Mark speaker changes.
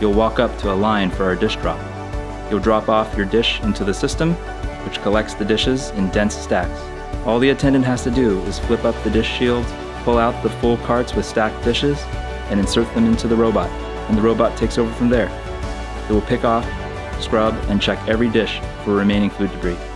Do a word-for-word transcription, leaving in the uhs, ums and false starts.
Speaker 1: you'll walk up to a line for our dish drop. You'll drop off your dish into the system, which collects the dishes in dense stacks. All the attendant has to do is flip up the dish shields, pull out the full carts with stacked dishes, and insert them into the robot, and the robot takes over from there. It will pick off, scrub, and check every dish for remaining food debris.